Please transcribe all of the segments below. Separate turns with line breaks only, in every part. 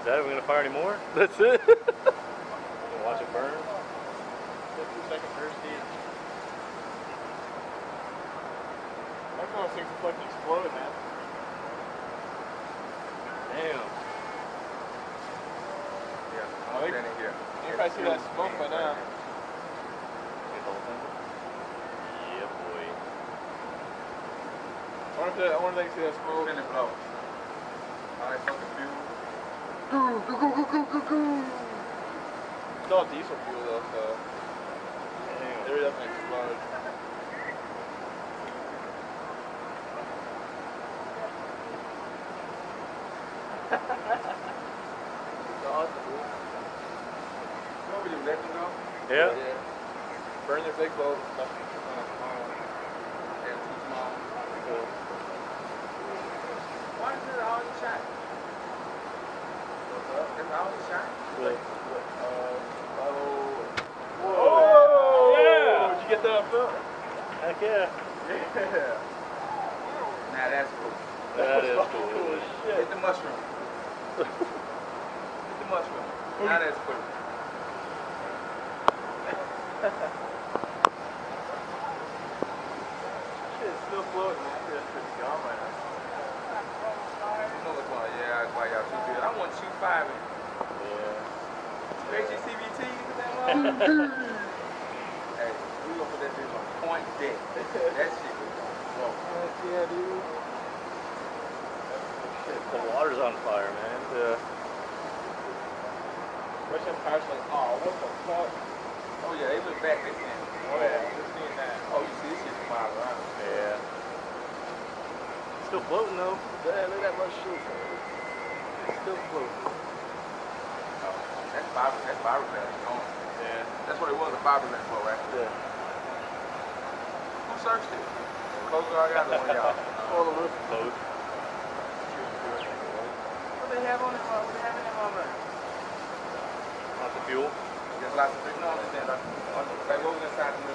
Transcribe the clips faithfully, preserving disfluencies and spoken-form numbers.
that it? We're gonna fire any more?
That's it.
Gonna watch it burn.
Two second burst heat. That's one of those things that fucking explode, man.
Damn.
Yeah,
I think-
standing here.
You probably see that smoke by now.
Get the whole thing? Yeah, boy.
I wonder if they, I wonder if they can see that smoke.
Finish blow. All that fucking fuel.
It's all diesel fuel though, so
Damn.
it really doesn't explode.
What would you let them go?
Yeah.
Yeah. Burn their big boat. Stuff.
They're too small. Why is it all the shot?
What's up?
It's all the shot?
Really?
Uh, oh. Whoa.
Oh, yeah.
Did you get that on film?
Heck yeah.
Yeah.
Nah, that's cool.
That is
fucking
cool.
cool as shit.
Get the mushroom. Get the mushroom. Now that's cool.
Shit, it's still floating, man. That's pretty gone right now.
You know what's going on? Yeah, that's why y'all too good. I want you five.
Yeah.
H C B T, hey, we gonna put that bitch on point deck. That shit was gonna blow.
Heck yeah, dude.
The water's on fire, man. Yeah.
Russian Empire's like, oh, what the fuck?
Oh yeah, they look back, they saying,
Oh yeah, just seeing that.
oh, you see this shit from miles around.
Yeah. Still floating though.
Yeah, look at that much shit. It's still floating.
Oh, that's fiber, that's fiberglass going.
Yeah.
That's what it was, a fiberglass flow, right?
Yeah.
Who searched it? Close guard got the one y'all.
All the roof.
Close.
What they have on it? What they have in them on there?
Lots of fuel.
There's lots of big numbers in there. Like what was inside the middle?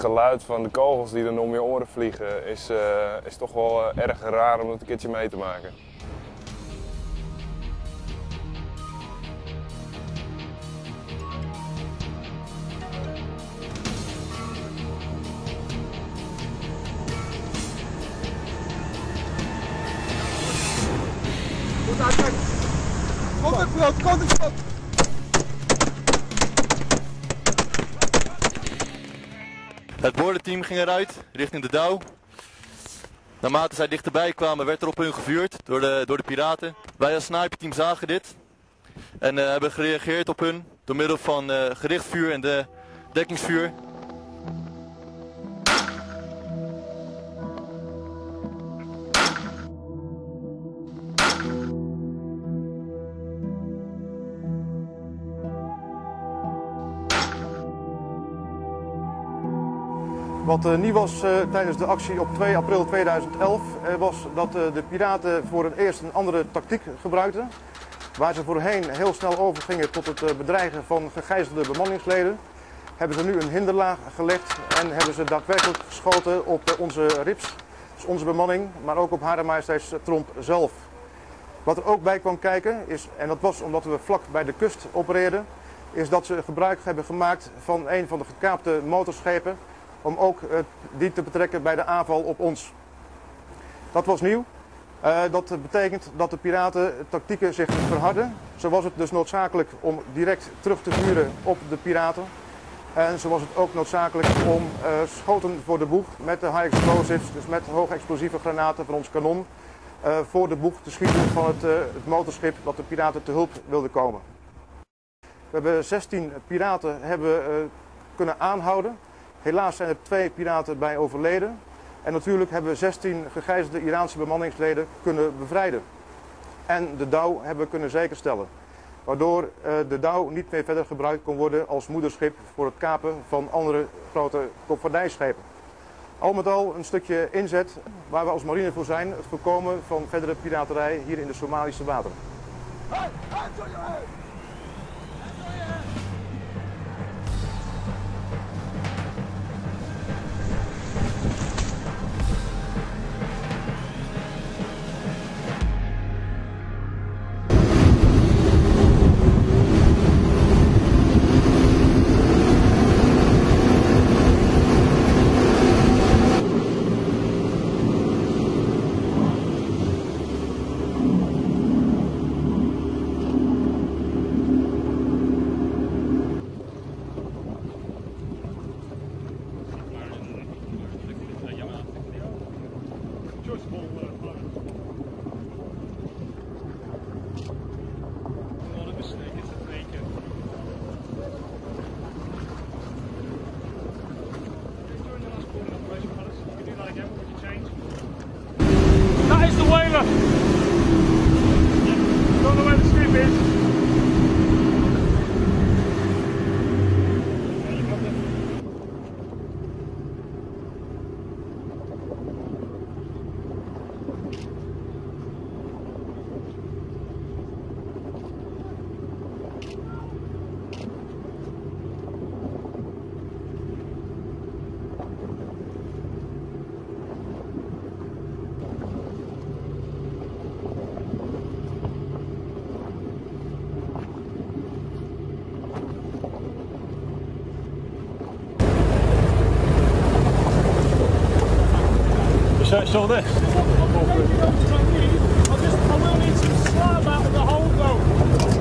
geluid van de kogels die dan om je oren vliegen is, uh, is toch wel uh, erg raar om dat een keertje mee te maken.
Goed uitkijken. Contact, contact.
Het boordenteam ging eruit richting de Douw. Naarmate zij dichterbij kwamen werd er op hun gevuurd door de, door de piraten. Wij als sniperteam zagen dit en uh, hebben gereageerd op hun door middel van uh, gericht vuur en de dekkingsvuur.
Wat uh, nieuw was uh, tijdens de actie op twee april tweeduizend elf uh, was dat uh, de piraten voor het eerst een andere tactiek gebruikten. Waar ze voorheen heel snel overgingen tot het uh, bedreigen van gegijzelde bemanningsleden, hebben ze nu een hinderlaag gelegd en hebben ze daadwerkelijk geschoten op uh, onze rips, dus onze bemanning, maar ook op Hare Majesteits Tromp zelf. Wat er ook bij kwam kijken is, en dat was omdat we vlak bij de kust opereerden, is dat ze gebruik hebben gemaakt van een van de gekaapte motorschepen om ook uh, die te betrekken bij de aanval op ons. Dat was nieuw. Uh, dat betekent dat de piratentactieken zich verharden. Zo was het dus noodzakelijk om direct terug te vuren op de piraten. En zo was het ook noodzakelijk om uh, schoten voor de boeg met de high explosives, dus met hoogexplosieve granaten van ons kanon, uh, voor de boeg te schieten van het, uh, het motorschip dat de piraten te hulp wilden komen. We hebben zestien piraten hebben, uh, kunnen aanhouden. Helaas zijn er twee piraten bij overleden. En natuurlijk hebben we zestien gegijzelde Iraanse bemanningsleden kunnen bevrijden. En de Douw hebben we kunnen zekerstellen. Waardoor uh, de Douw niet meer verder gebruikt kon worden als moederschip voor het kapen van andere grote koopvaardijschepen. Al met al een stukje inzet waar we als marine voor zijn, het voorkomen van verdere piraterij hier in de Somalische wateren. Hey, hey,
That is the whaler. Don't know where the ship is.
Searched all this.
I just, I will need some slab out of the hole though.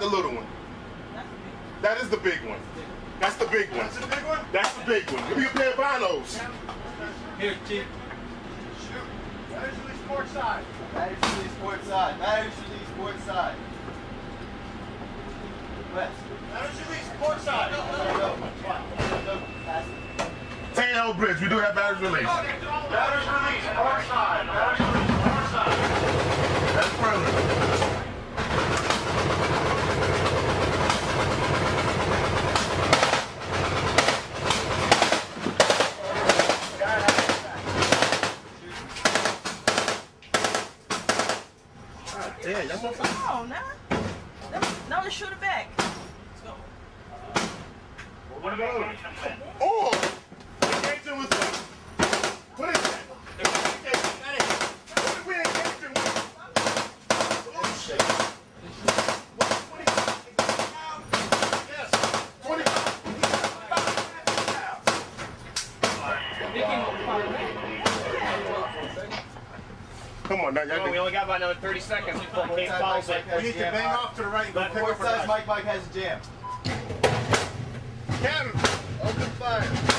the little one. That is the big one. That's the big one. That's the big one? That's the big one. Give me a pair of binos.
Here, Chief.
Shoot. That is the sport side.
That is the sport side. That is the sport side. West.
That is the sport side.
Saint L Bridge, we do have batteries released.
Batteries released. Sport side. Batteries released. Sport side.
That's further.
Yeah, that's what
Come on now. Now let's shoot it back.
What about
Oh! Engaged him with what? What is that? What did we engage him with? Oh shit. Yes. twenty-five. Come on, now,
Oh, we only got about another thirty seconds before Kate follows it.
we need to bang off to the right and go
But
pick
port
up our
size
guys.
Mike Mike has a jam.
Cannon, open fire.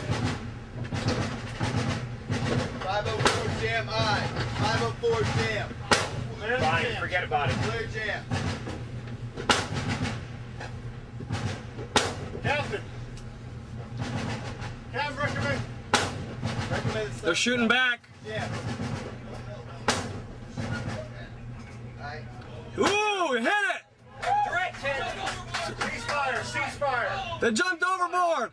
five oh four jam I. five oh four jam.
Fine, forget about it.
Clear jam.
Captain. Captain, recommend.
Recommended
They're shooting back.
jam.
Ooh, hit it!
ceasefire? Ceasefire.
They jumped overboard!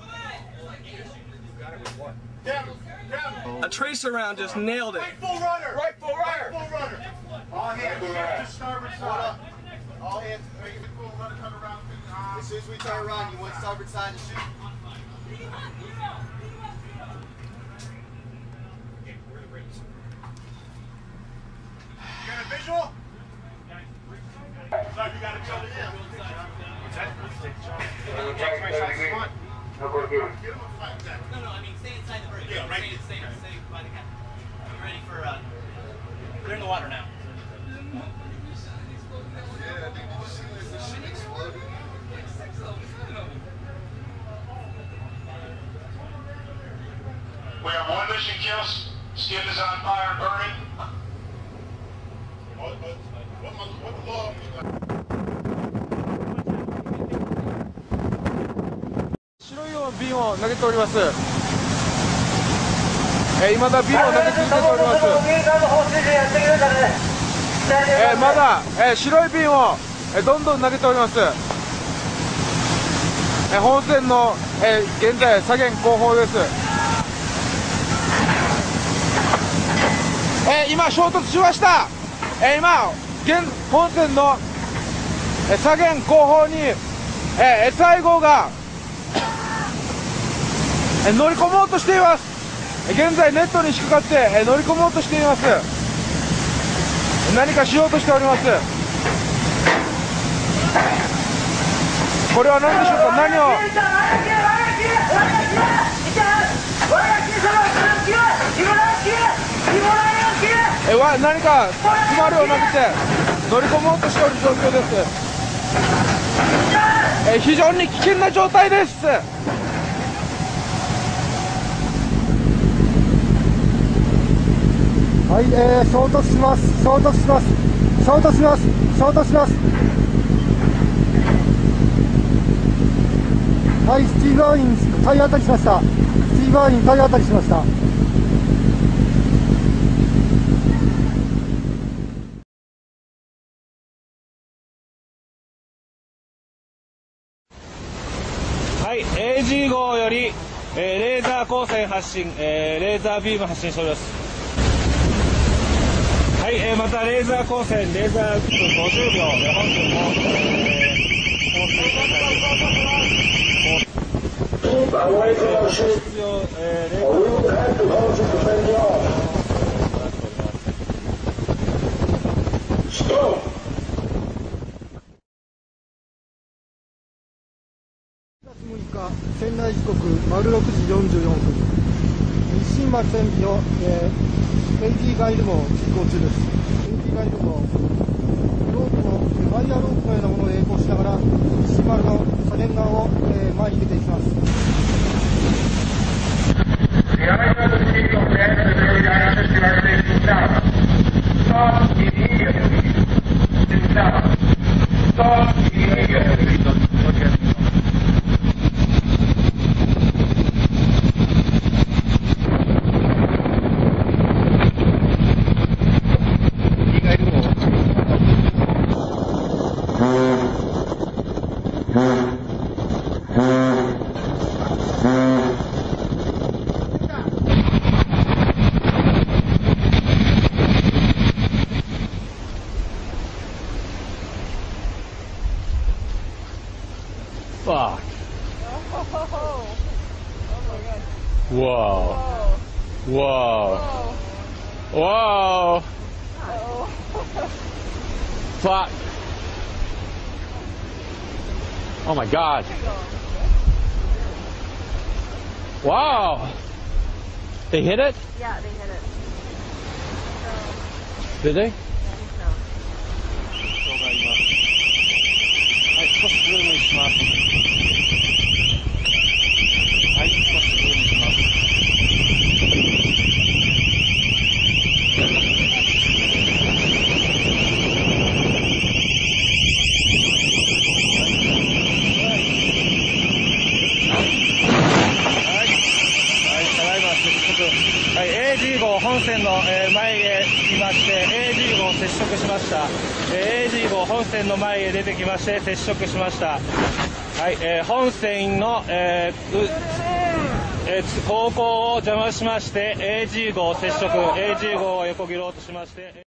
Captain. Captain.
A tracer round just nailed it.
Right full runner. Right full runner. Right full runner. All hands shift to starboard side.
All hands. As soon as we turn around, you want starboard side to shoot.
You got a visual? So you got to kill the in. What's that? Take my shots in front. Get him a fight, Jack.
No, no, I mean stay inside the bird.
Yeah, right.
Stay, stay, stay by the cat. You ready for, uh, they're in the water now.
We have one mission kill. Skip is on fire, burning. What, what, what, my, what the law means like?
白い瓶を投げております。えー、未だ瓶を投げ続けております。えー、まだ、えー、白い瓶を、えー、どんどん投げております。えー、本線の、えー、現在左舷後方です。えー、今衝突しました。えー、今現本線の、えー、左舷後方に、えー、エスアイ号が乗り込もうとしています。現在ネットに引っかかって乗り込もうとしています。何かしようとしております。これは何でしょうか。何をえわ何か詰まるを投げて乗り込もうとしている状況です。え非常に危険な状態です。
はい、えー、衝突します、衝突します、衝突します、衝突します。はい、スティーブ・アーイン体当たりしました。スティーブ・アーイン体当たりしました。
はい、エージー 号より、えー、レーザー光線発信、えー、レーザービーム発信しております。はい、えー、またレーザー光線、レーザーごじゅうびょう、本日も、えー、放水していただきます。必要、えー、レーザー光線
むいか仙台時刻丸ろくじよんじゅうよんぷん、日進丸線の、えー、エイジーガイド号実行中です。エイジーガイド号ロープの前イヤーロープのようなものを曳行しながら石丸の左舷側を、えー前に出ていきます。
Fuck. Whoa. Whoa. Whoa. Fuck. Oh my God. Wow. They hit it?
Yeah, they hit it.
Did they?
I think so.
はい、少しズームします。はい、少しズームします。
はい、エージー 号本線の、えー前へ来まして、エージー 号接触しました。えー、エージー 号本線の前へ出てきまして接触しました。はい、えー、本線の、えーうえー、航行を邪魔しまして エージー 号接触、エージー 号を横切ろうとしまして。